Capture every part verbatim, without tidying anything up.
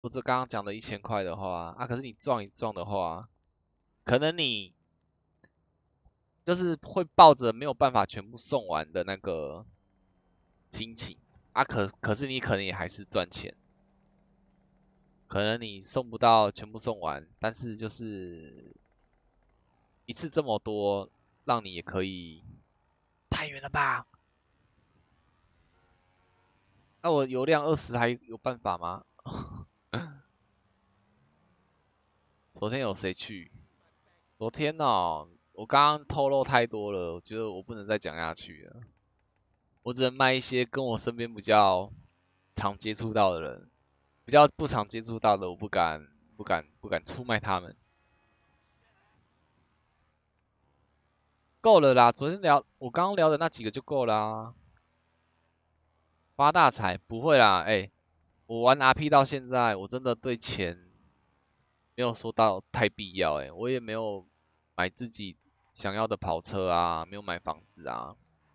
不是刚刚讲的一千块的话啊，可是你撞一撞的话，可能你就是会抱着没有办法全部送完的那个心情啊，可可是你可能也还是赚钱，可能你送不到全部送完，但是就是一次这么多，让你也可以太远了吧？那、我油量二十还有办法吗？昨天有谁去？昨天哦，我刚刚透露太多了，我觉得我不能再讲下去了。我只能卖一些跟我身边比较常接触到的人，比较不常接触到的，我不敢、不敢、不敢出卖他们。够了啦，昨天聊我刚刚聊的那几个就够啦。发大财不会啦，哎、欸，我玩 R P 到现在，我真的对钱没有说到太必要、欸，哎，我也没有买自己想要的跑车啊，没有买房子啊。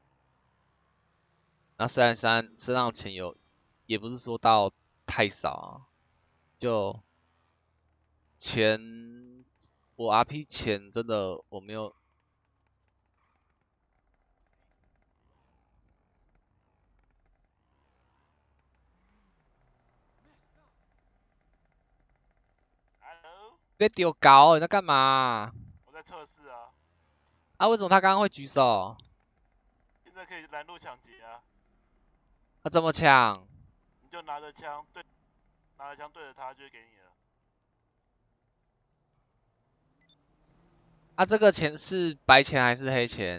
那虽然身身上钱有，也不是说到太少啊，就钱，我 R P 钱真的我没有。 Hello， 别丢高，你在干嘛？ 我在测试啊， 啊，为什么他刚刚会举手？ 现在可以拦路抢劫啊， 他怎么抢？ 你就拿着枪对，拿着枪对着他就会给你了， 啊，这个钱是白钱还是黑钱？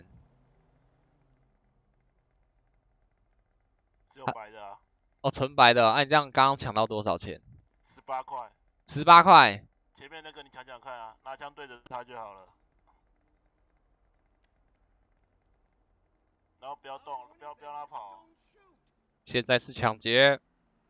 只有啊， 白的啊， 哦，纯白的哦。啊，你这样刚刚抢到多少钱？ 十八块， 十八块。 前面那个你抢抢看啊，拿枪对着他就好了，然后不要动，不要不要让他跑， 现在是抢劫。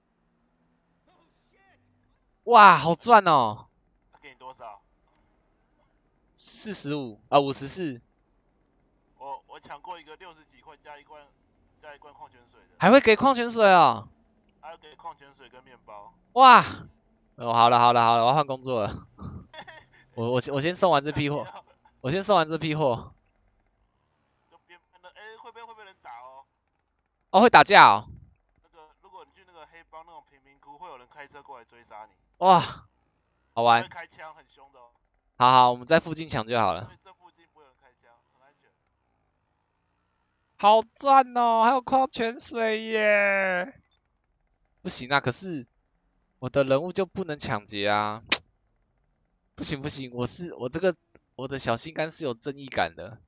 哇，好赚哦！ 他给你多少？ 四十五啊，五十四， 我我抢过一个六十几块加一罐加一罐矿泉水的， 还会给矿泉水哦。 还要给矿泉水跟面包， 哇，哦，好了好了好了，我要换工作了。我我我先送完这批货， 抢劫啊， 我先送完这批货。 就边那哎会不会会被人打哦？ 哦，会打架哦。 那个如果你去那个黑帮那种贫民窟，会有人开车过来追杀你， 哇，好还会玩。 开枪，很凶的哦。 好好，我们在附近抢就好了。 所以这附近不会有人开枪，很安全。 好赚哦，还有矿泉水耶！不行啊，可是我的人物就不能抢劫啊！不行不行，我是我这个我的小心肝是有正义感的。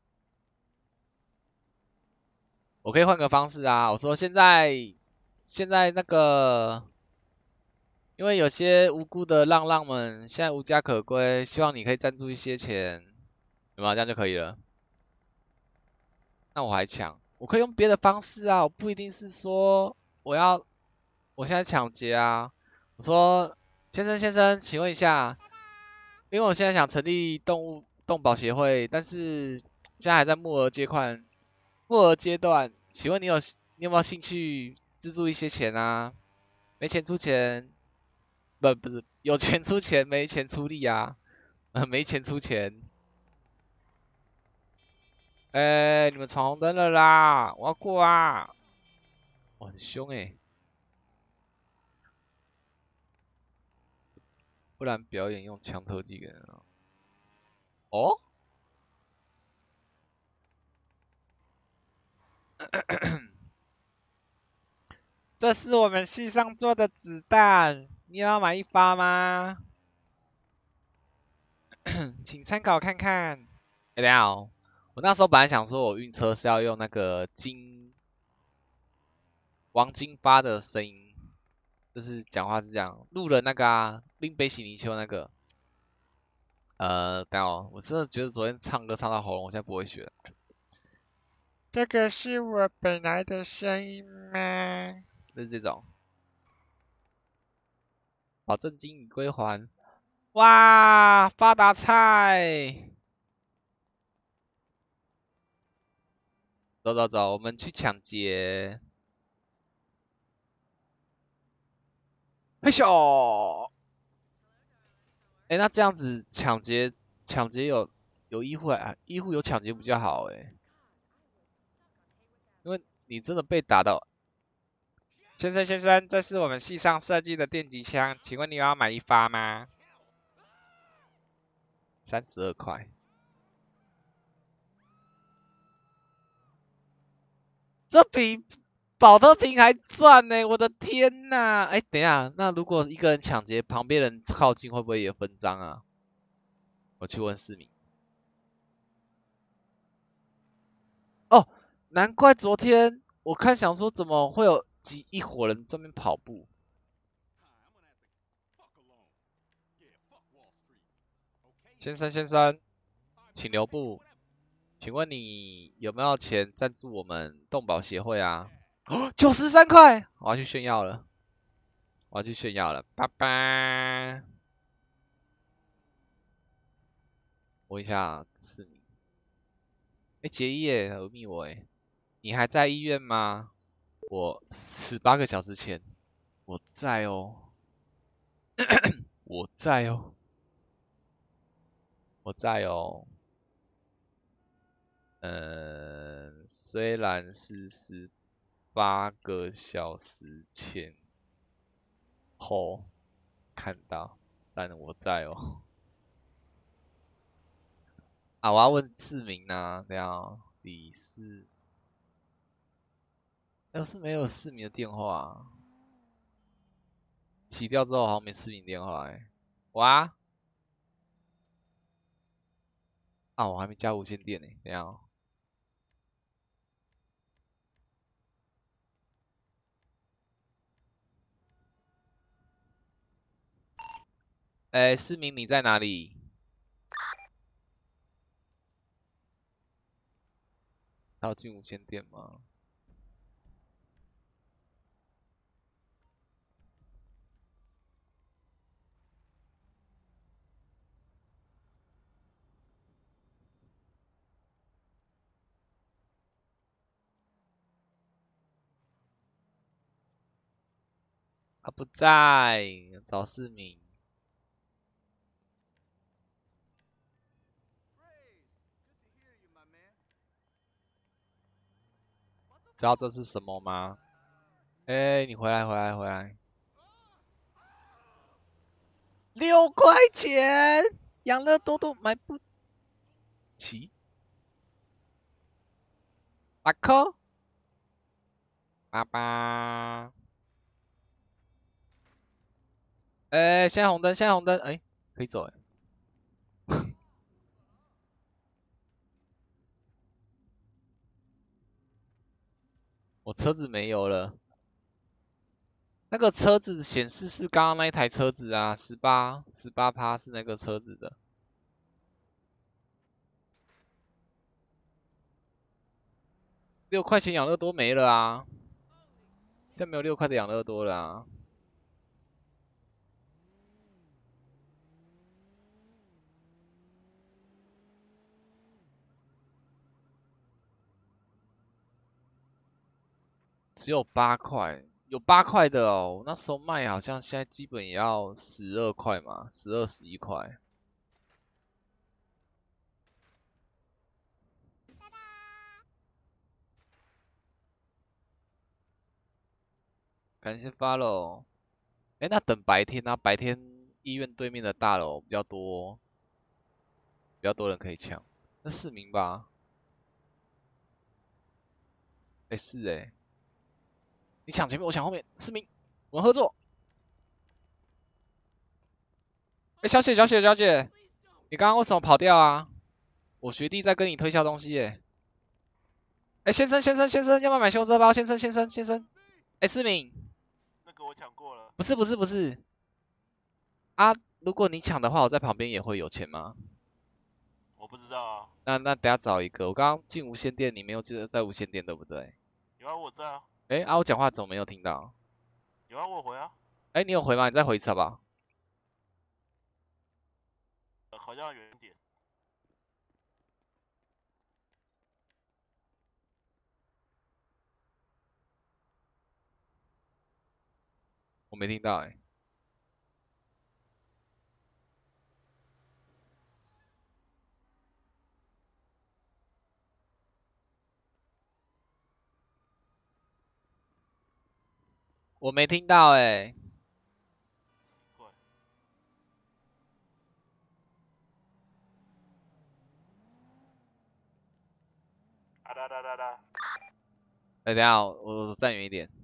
我可以换个方式啊，我说现在现在那个，因为有些无辜的浪浪们现在无家可归，希望你可以赞助一些钱，有没有？这样就可以了。那我还抢，我可以用别的方式啊，我不一定是说我要我现在抢劫啊。我说先生先生，请问一下，因为我现在想成立动物动保协会，但是现在还在募额阶段，募额阶段，请问你有你有没有兴趣资助一些钱啊？没钱出钱，不不是有钱出钱，没钱出力啊，呃没钱出钱。哎、你们闯红灯了啦，我要过啊！哇，很凶哎、不然表演用枪特技给人啊。哦，这是我们系上做的子弹，你要买一发吗？请参考看看。哎、等一下哦，我那时候本来想说我晕车是要用那个金王金发的声音，就是讲话是这样，录了那个啊，林北喜泥鳅那个。呃，等一下哦，我真的觉得昨天唱歌唱到喉咙，我现在不会学了。这个是我本来的声音吗？就是这种，保证金已归还。哇，发大财！走走走，我们去抢劫。嘿咻！ 哎，那这样子抢劫抢劫有有医护啊，医护有抢劫比较好哎，因为你真的被打到。先生先生，这是我们系上设计的电击枪，请问你要买一发吗？三十二块。这比保特瓶还赚呢！我的天呐！哎，等一下，那如果一个人抢劫，旁边人靠近会不会也分赃啊？我去问市民。哦，难怪昨天我看想说怎么会有几一伙人这边跑步。先生先生，请留步。请问你有没有钱赞助我们动保协会啊？哦，九十三块，我要去炫耀了，我要去炫耀了，拜拜。问一下市民。哎，杰伊耶，有密我哎，你还在医院吗？我十八个小时前，我在哦，我在哦，我在哦。嗯，虽然是十八个小时前后看到，但我在哦。啊，我要问市民呢，这样李四，要是没有市民的电话，洗掉之后好像没市民电话哎。哇，啊，我还没加无线电呢，这样。哎，市民你在哪里？还有进无线电吗？他不在，找市民。知道这是什么吗？哎，你回来，回来，回来。六块钱，养乐多都买不起。八颗，爸爸。哎，现在红灯，现在红灯，哎，可以走哎。我车子没油了。那个车子显示是刚刚那一台车子啊，十八十八趴是那个车子的。六块钱养乐多没了啊，现在没有六块的养乐多了啊。只有八块，有八块的哦。那时候卖好像现在基本也要十二块嘛，十二十一块。感谢 follow。哎，那等白天啊，白天医院对面的大楼比较多，比较多人可以抢。那市民吧？哎，是哎，你抢前面，我抢后面。市民，我们合作。哎，小姐，小姐，小姐，你刚刚为什么跑掉啊？我学弟在跟你推销东西耶。哎，先生，先生，先生，要不要买修车包？先生，先生，先生。哎，市民， 那个我抢过了。 不是，不是，不是。啊，如果你抢的话，我在旁边也会有钱吗？ 我不知道啊。 那那等下找一个。我刚刚进无线电，你没有记得在无线电对不对？ 有啊，我在啊。 哎，啊，我讲话怎么没有听到？ 有啊，我回啊。 哎，你有回吗？你再回一次好不好？ 呃好像远一点。 我没听到哎。 我没听到哎、欸。 奇怪。啊哒哒哒哒。 哎、欸，等一下，我我站远一点。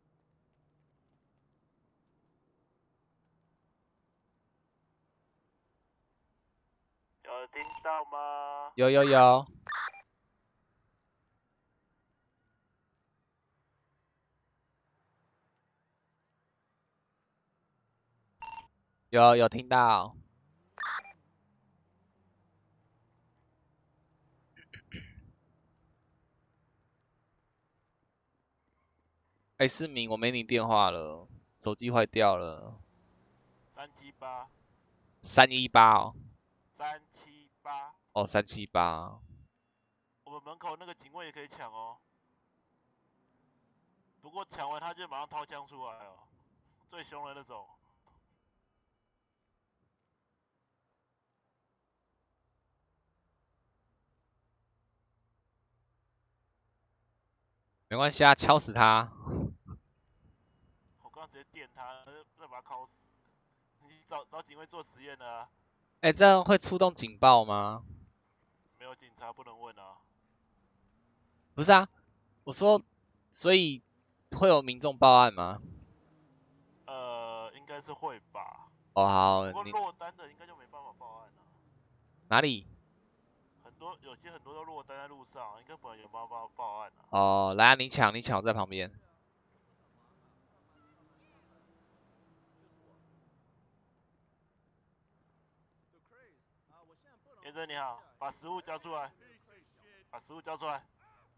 有听到吗？ 有有有。有有听到。哎、欸，市民，我没你电话了，手机坏掉了。 三七八。 三一八哦。 三七八。 哦，三七八。 我们门口那个警卫也可以抢哦。不过抢完他就马上掏枪出来哦，最凶的那种。 没关系啊，敲死他。 我刚刚直接电他，再把他敲死。你找找警卫做实验了啊？ 哎、欸，这样会触动警报吗？ 没有警察不能问啊。 不是啊，我说，所以会有民众报案吗？ 呃，应该是会吧。 哦，好， 不过你落单的应该就没办法报案了。 哪里？ 很多有些很多都落单在路上，应该不能有办法报案啊。 哦，来啊，你抢，你抢，我在旁边。 先生你好，把食物交出来，把食物交出来。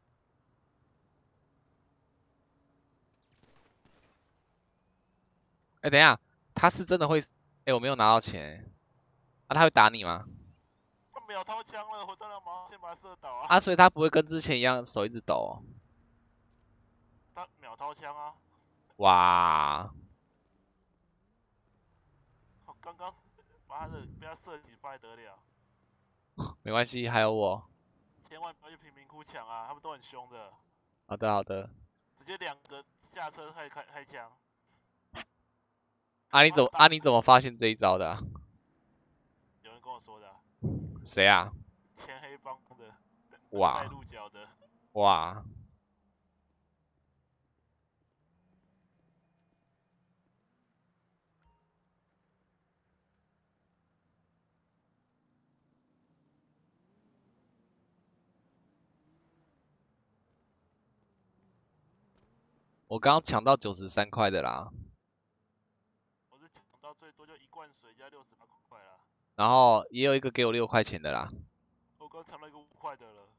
哎、欸，等一下，他是真的会？哎、欸，我没有拿到钱。啊，他会打你吗？ 他秒掏枪了，我当然马上先把他射倒啊。 啊，所以他不会跟之前一样手一直抖、哦。 他秒掏枪啊。 哇， 我刚刚妈的被他射几发得了。 没关系，还有我。 千万不要去贫民窟抢啊，他们都很凶的。 好的，好的。 直接两个下车开开开枪。 啊，你怎么啊？你怎么发现这一招的、啊？ 有人跟我说的、啊。 谁啊？ 前黑帮的。带哇鹿角的。 哇。我刚刚抢到九十三块的啦。 我是抢到最多就一罐水加六十八块啦。 然后也有一个给我六块钱的啦。 我刚抢到一个五块的了。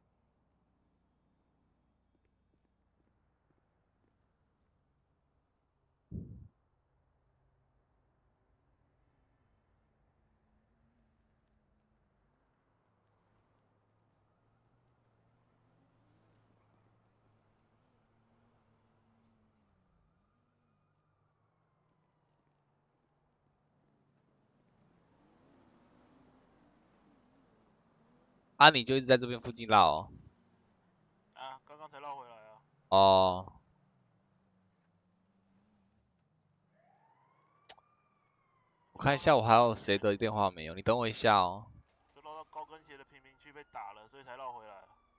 啊，你就一直在这边附近绕哦。 啊，刚刚才绕回来啊。 哦。我看一下我还有谁的电话没有，你等我一下哦。 就绕到高跟鞋的贫民区被打了，所以才绕回来。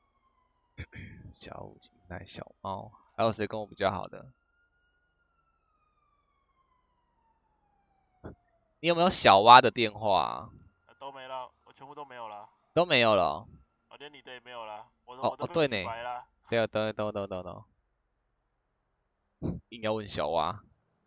小五金带小猫，还有谁跟我比较好的？你有没有小蛙的电话、啊？ 啊、都没了，我全部都没有了。 都没有了、哦。 我、连你的也没有了，我的哦哦， 我都被对呢。 洗白了。 对啊，等等等等等，硬要问小蛙。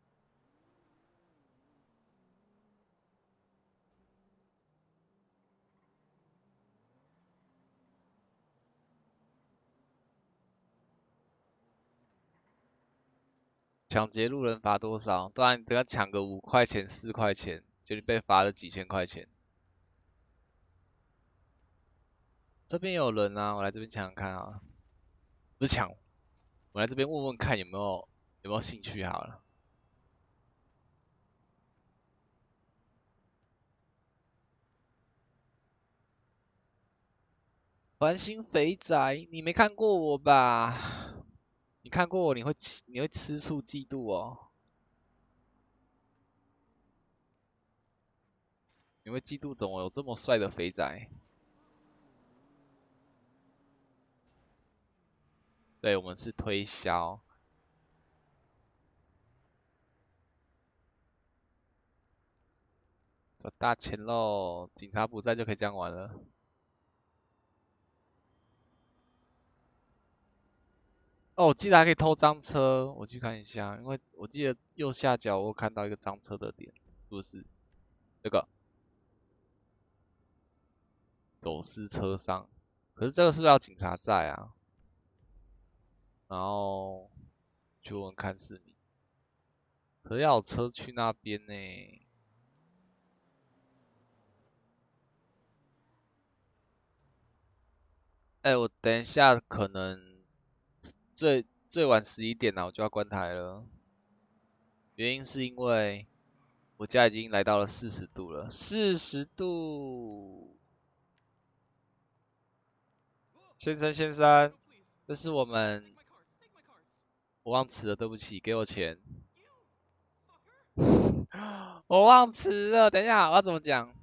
抢劫路人罚多少？不然你等下抢个五块钱、四块钱，就被罚了几千块钱。这边有人啊，我来这边抢抢看啊。不是抢，我来这边问问看有没有有没有兴趣好了。环形肥仔，你没看过我吧？ 你看过我，你会你会吃醋嫉妒哦，你会嫉妒怎么有这么帅的肥仔？对，我们是推销。赚大钱喽！警察不在就可以这样玩了。哦，我记得还可以偷赃车，我去看一下，因为我记得右下角我看到一个赃车的点，是不是？这个走私车商，可是这个是不是要警察在啊？然后去问看市民，可是要有车去那边呢。哎，我等一下可能最最晚十一点了，我就要关台了。原因是因为我家已经来到了四十度了，四十度。先生先生，这是我们，我忘词了，对不起，给我钱。我忘词了，等一下我要怎么讲？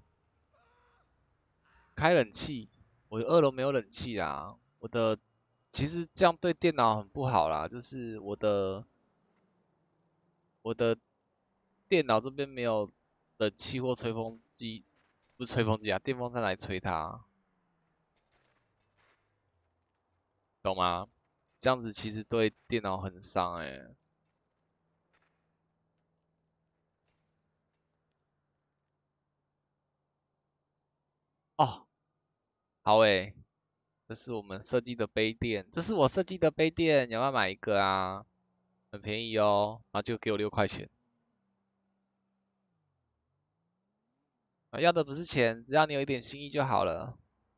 开冷气，我的二楼没有冷气啦。我的其实这样对电脑很不好啦，就是我的我的电脑这边没有冷气或吹风机，不是吹风机啊，电风扇来吹它，懂吗？这样子其实对电脑很伤哎、欸。哦，好诶、欸这是我们设计的杯垫，这是我设计的杯垫，你要不要买一个啊？很便宜哦，然后就给我六块钱。啊，要的不是钱，只要你有一点心意就好了。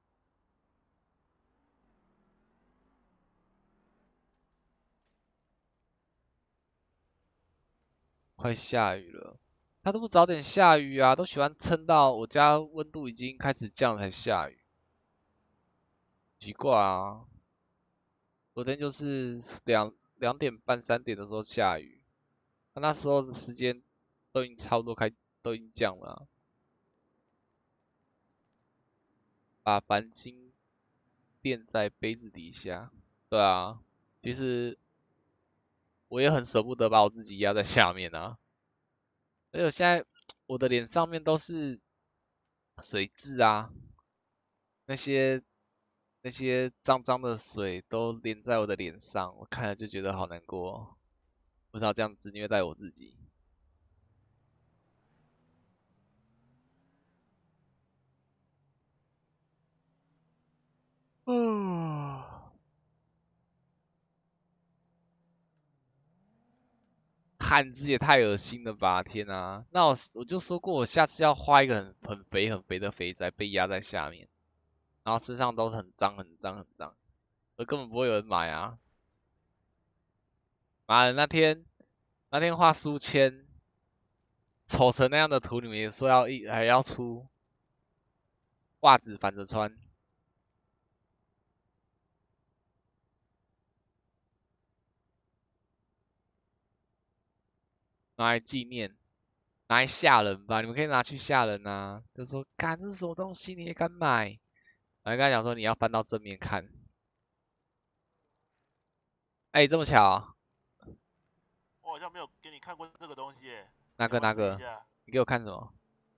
快下雨了，他都不早点下雨啊，都喜欢撑到我家温度已经开始降才下雨，奇怪啊。昨天就是两两点半三点的时候下雨，那那时候的时间都已经差不多开都已经降了啊把钣金垫在杯子底下。对啊，其实我也很舍不得把我自己压在下面啊，而且我现在我的脸上面都是水渍啊，那些那些脏脏的水都淋在我的脸上，我看了就觉得好难过哦，不知道这样子虐待我自己。嗯，汉字也太恶心了吧！天啊，那我我就说过，我下次要画一个很很肥很肥的肥仔被压在下面，然后身上都是很脏很脏很脏，我根本不会有人买啊！妈的，那天那天画书签，丑成那样的图，你们也说要一还要出袜子反着穿，拿来纪念，拿来吓人吧？你们可以拿去吓人啊！就说，干这是什么东西，你也敢买？然后跟他讲说你要翻到正面看。哎、这么巧啊我好像没有给你看过这个东西耶， 哪你要不要个哪个？ 试一下？ 你给我看什么？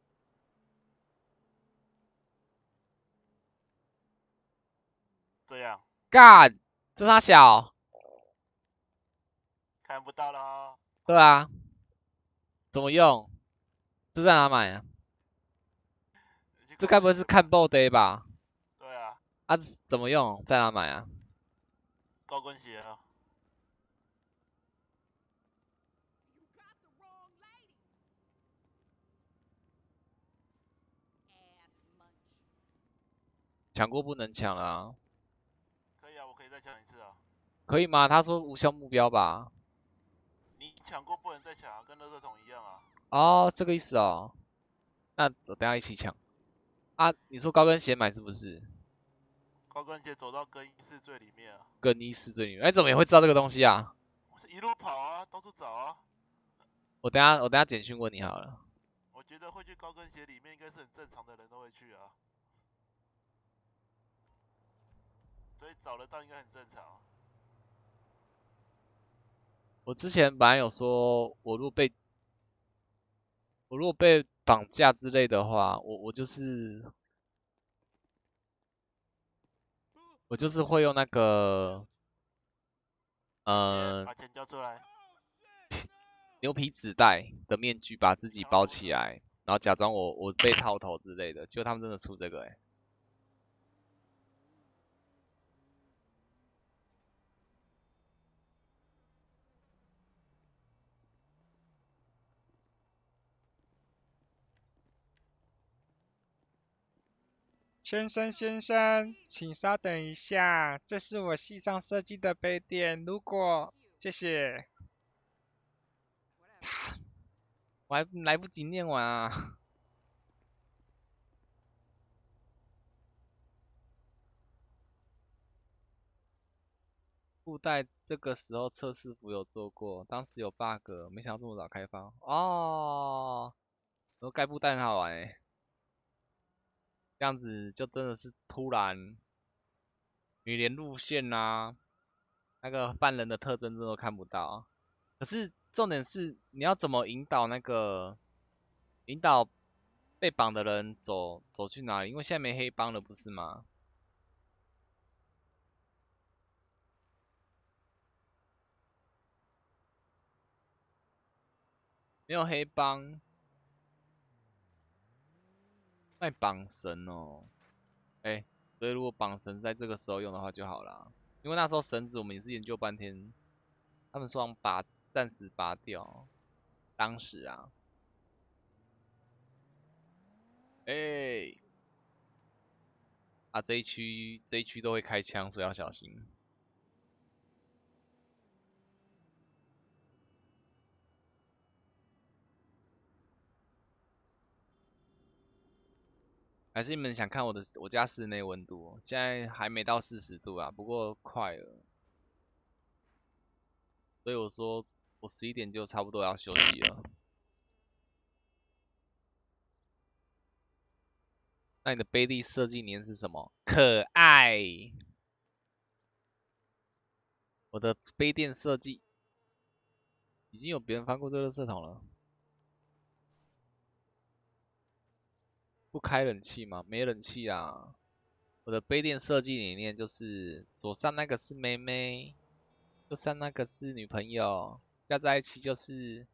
这样干，这他小？ 看不到了哦。 对啊，怎么用？这在哪买啊？ 你去这该不会是看逛街吧。 b o day 吧？ 对啊， 啊，怎么用？在哪买啊？ 高跟鞋啊。 抢过不能抢了啊？ 可以啊，我可以再抢一次啊。 可以吗？他说无效目标吧？ 你抢过不能再抢啊，跟垃圾桶一样啊。 哦，这个意思哦。那我等下一起抢啊！你说高跟鞋买是不是？ 高跟鞋走到更衣室最里面啊。 更衣室最里面，哎，怎么也会知道这个东西啊？ 一路跑啊，到处找啊。 我等下我等下简讯问你好了。 我觉得会去高跟鞋里面应该是很正常的人都会去啊，所以找得到应该很正常。 我之前本来有说，我如果被我如果被绑架之类的话，我我就是我就是会用那个呃把钱交出来。 牛皮纸袋的面具把自己包起来，然后假装我我被套头之类的，结果他们真的出这个哎、欸。 先生，先生，请稍等一下，这是我系上设计的杯垫。如果，谢谢。 我还来不及念完啊。布袋这个时候测试服有做过，当时有 bug，没想到这么早开放。哦，然后盖布袋很好玩哎，这样子就真的是突然，你连路线啊，那个犯人的特征都看不到。可是重点是你要怎么引导那个引导被绑的人走走去哪里？因为现在没黑帮了，不是吗？没有黑帮，卖绑绳哦。哎、欸，所以如果绑绳在这个时候用的话就好啦。因为那时候绳子我们也是研究半天，他们说拔暂时拔掉。当时啊，哎、欸，啊这一区这一区都会开枪，所以要小心。还是你们想看我的我家室内温度？现在还没到四十度啊，不过快了。所以我说我十一点就差不多要休息了。那你的杯蒂设计年是什么？可爱。我的杯垫设计已经有别人翻过这个垃圾桶了。不开冷气吗？没冷气啊。我的杯垫设计理念就是左上那个是妹妹，右上那个是女朋友，加在一起就是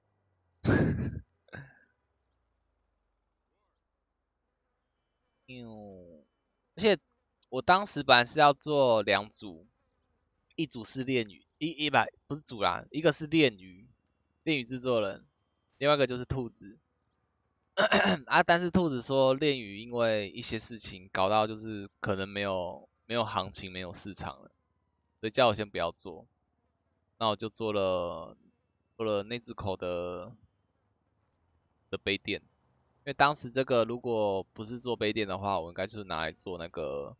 嗯，而且我当时本来是要做两组，一组是恋鱼，一一百不是组啦，一个是恋鱼，恋鱼制作人，另外一个就是兔子。啊，但是兔子说恋鱼因为一些事情搞到就是可能没有没有行情，没有市场了，所以叫我先不要做。那我就做了做了那只口的的杯垫，因为当时这个如果不是做杯垫的话，我应该就是拿来做那个，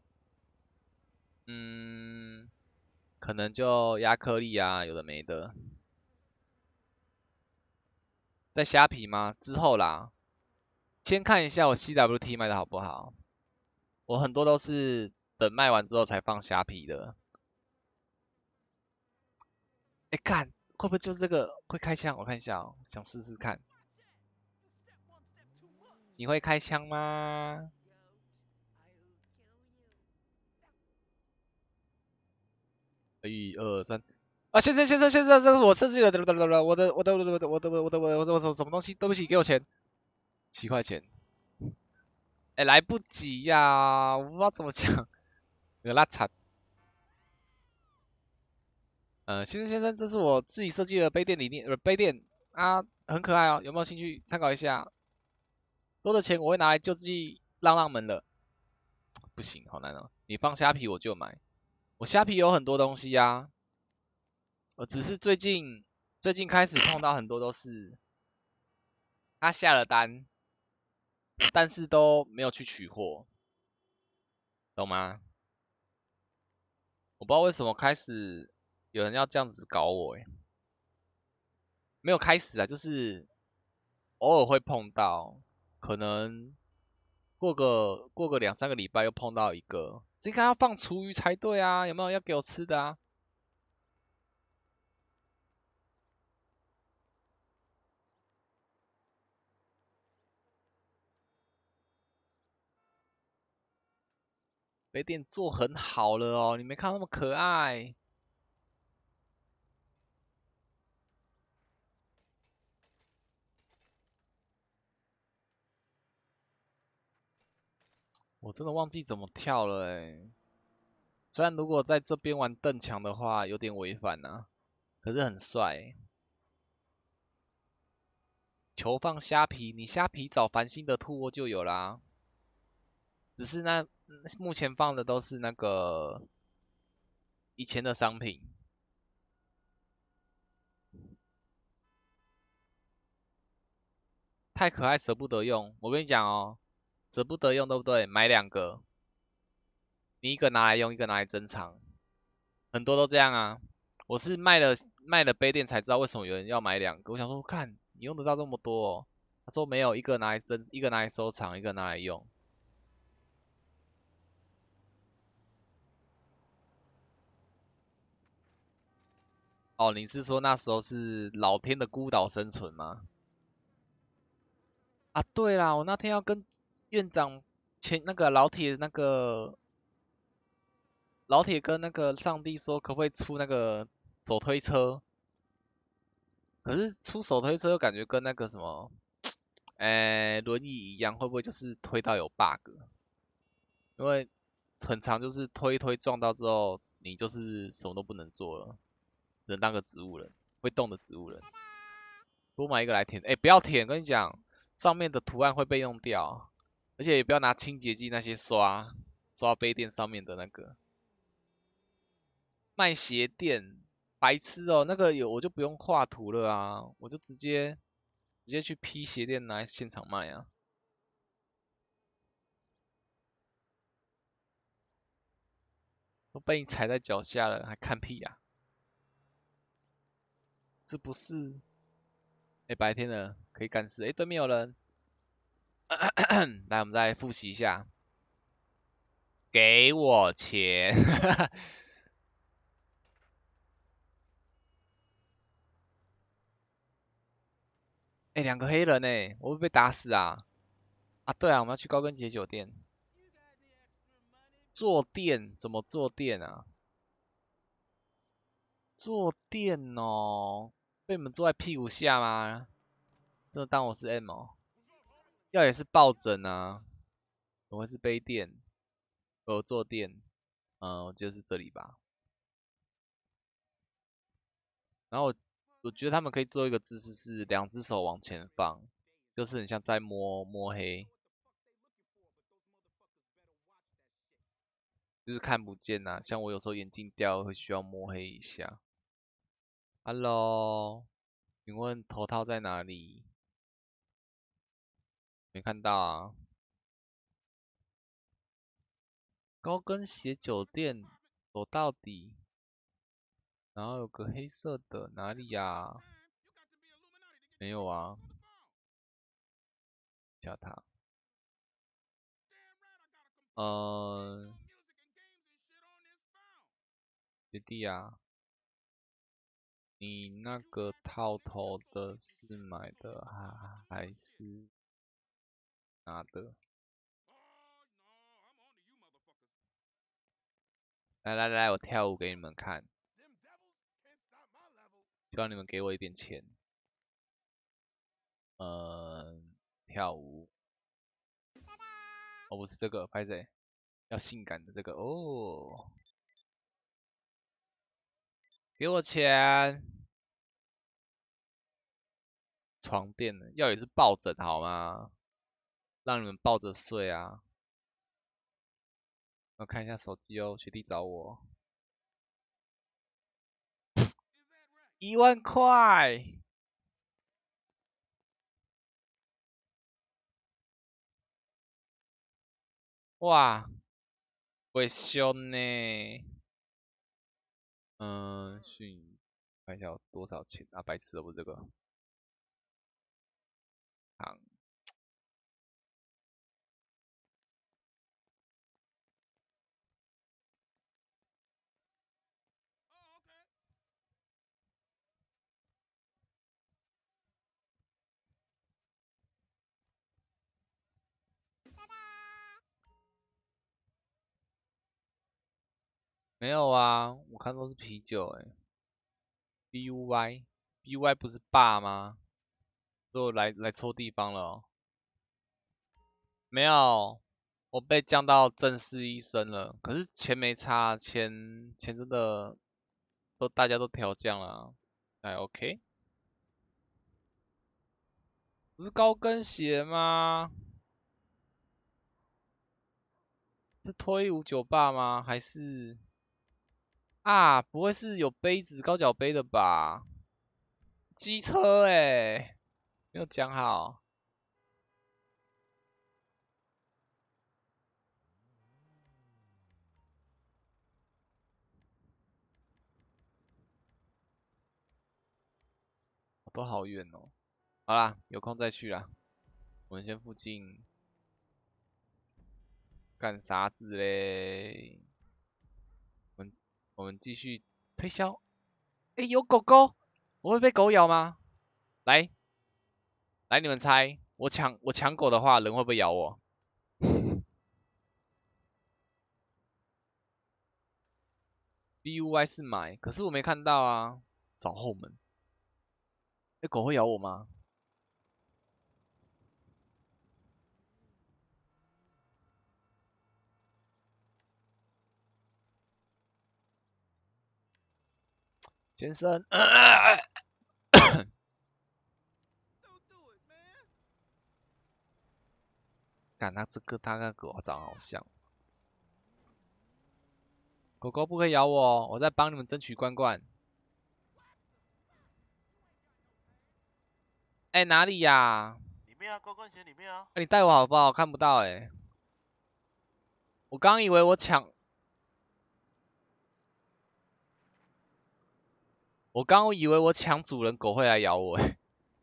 嗯，可能就亚克力啊，有的没的。在虾皮吗？之后啦，先看一下我 C W T 卖的好不好。我很多都是等卖完之后才放虾皮的。哎，看会不会就是这个会开枪？我看一下哦，想试试看。你会开枪吗？一二三，啊，先生先生先生，这是我设计的，我的我的我的我的我的我的我的我的我的我的什么东西？对不起，给我钱，七块钱。哎，来不及呀，我不知道怎么讲，有拉惨。呃，先生先生，这是我自己设计的杯垫理念，呃，杯垫啊，很可爱哦，有没有兴趣参考一下？多的钱我会拿来救济浪浪们的。不行，好难哦。你放虾皮我就买，我虾皮有很多东西呀，我只是最近最近开始碰到很多都是他下了单，但是都没有去取货，懂吗？我不知道为什么开始有人要这样子搞我诶，没有开始啊，就是偶尔会碰到，可能过个过个两三个礼拜又碰到一个，这应该要放厨余才对啊，有没有要给我吃的啊？杯垫做很好了哦，你没看那么可爱。我真的忘记怎么跳了诶。虽然如果在这边玩蹬墙的话有点违反啊，可是很帅欸。球放虾皮，你虾皮找繁星的兔窝就有啦。只是那目前放的都是那个以前的商品，太可爱舍不得用。我跟你讲哦，舍不得用对不对？买两个，你一个拿来用，一个拿来珍藏，很多都这样啊。我是卖了卖了杯垫才知道为什么有人要买两个。我想说，看你用得到这么多哦，他说没有，一个拿来珍，一个拿来收藏，一个拿来用。哦，你是说那时候是老天的孤岛生存吗？啊，对啦，我那天要跟院长前那个老铁那个老铁跟那个上帝说，可不可以出那个手推车？可是出手推车又感觉跟那个什么，诶，轮椅一样，会不会就是推到有 bug？因为很长就是推一推撞到之后，你就是什么都不能做了，只能当个植物人，会动的植物人。多买一个来舔，哎，不要舔，跟你讲，上面的图案会被用掉，而且也不要拿清洁剂那些刷刷杯垫上面的那个。卖鞋垫，白痴哦，那个有我就不用画图了啊，我就直接直接去批鞋垫拿来现场卖啊，都被你踩在脚下了，还看屁呀、这不是？哎，白天了，可以干事。哎，对面有人，来，我们再复习一下，给我钱。哎，两个黑人哎，我会被打死啊！啊，对啊，我们要去高跟鞋酒店坐垫，什么坐垫啊？坐垫哦，被你们坐在屁股下吗？真的当我是 M 哦？要也是抱枕啊，怎么会是杯垫？有坐垫，嗯，我记得是这里吧。然后我我觉得他们可以做一个姿势是两只手往前放，就是很像在摸摸黑，就是看不见呐、像我有时候眼镜掉会需要摸黑一下。Hello，请问头套在哪里？没看到啊。高跟鞋酒店走到底，然后有个黑色的，哪里呀？没有啊，加它。嗯，学弟啊，你那个套头的是买的还还是拿的？来来来，我跳舞给你们看，希望你们给我一点钱。嗯，跳舞，哦，不是这个，拍谁？要性感的这个哦，给我钱。床垫的，要也是抱枕好吗？让你们抱着睡啊。我看一下手机哦，学弟找我，一万块，哇，会凶呢。 嗯，讯看一下有多少钱啊？白痴的不是这个。好，没有啊，我看都是啤酒哎、B U Y，B U Y 不是爸吗？都来来错地方了、哦。没有，我被降到正式医生了，可是钱没差，钱钱真的都大家都调降了啊，还 OK。不是高跟鞋吗？是脱衣舞酒吧吗？还是啊？不会是有杯子高脚杯的吧？机车哎、没有讲好。都好远哦。好啦，有空再去啦。我们先附近干啥子嘞？我们我们继续推销。哎、有狗狗，我会被狗咬吗？来来，你们猜，我抢我抢狗的话，人会不会咬我？B U Y 是买，可是我没看到啊。找后门。哎、狗会咬我吗？先生，看他这个他跟狗长得好像。狗狗不可以咬我哦，我在帮你们争取罐罐。哎、哪里呀、 里面啊，高跟鞋里面啊。 欸你带我好不好？看不到哎、我刚以为我抢，我刚以为我抢主人，狗会来咬我哎、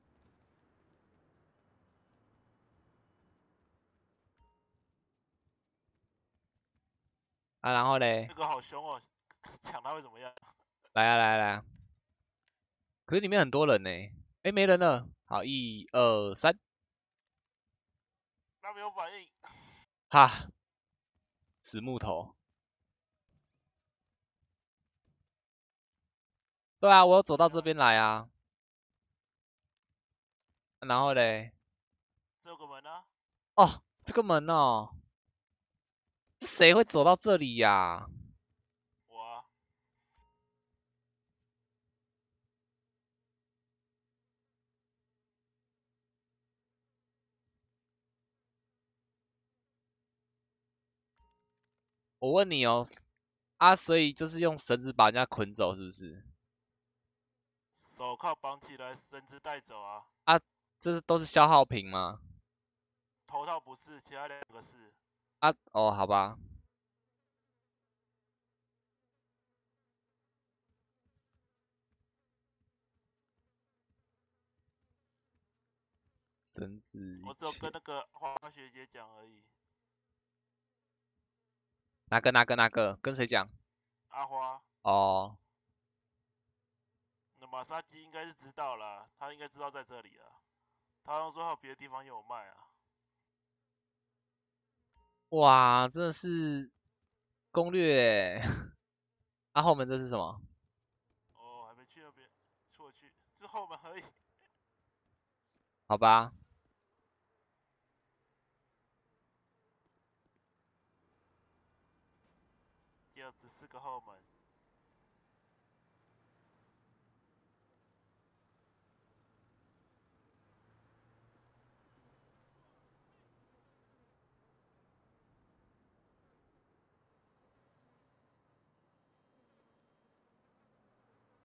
啊，然后嘞， 这个好凶哦，抢他会怎么样？ 来啊来啊来啊，可是里面很多人呢、哎、没人了，好，一二三， 他没有反应。 哈，死木头。对啊，我有走到这边来啊，然后嘞， 这有个门啊。 哦，这个门哦，谁会走到这里呀、 我啊。 我问你哦，啊，所以就是用绳子把人家捆走，是不是？ 手铐绑起来，绳子带走啊。 啊，这都是消耗品吗？ 头套不是，其他两个是。 啊，哦，好吧，绳子一我只有跟切， 那个花学姐讲而已。 哪个哪个哪个？跟谁讲？ 阿花， 哦， 那马杀鸡应该是知道啦，他应该知道在这里啊。他好像说还有别的地方也有卖啊。 哇，真的是攻略欸。啊，后门这是什么？ 哦，还没去那边，出去，这后门而已。 好吧， 就只是个后门。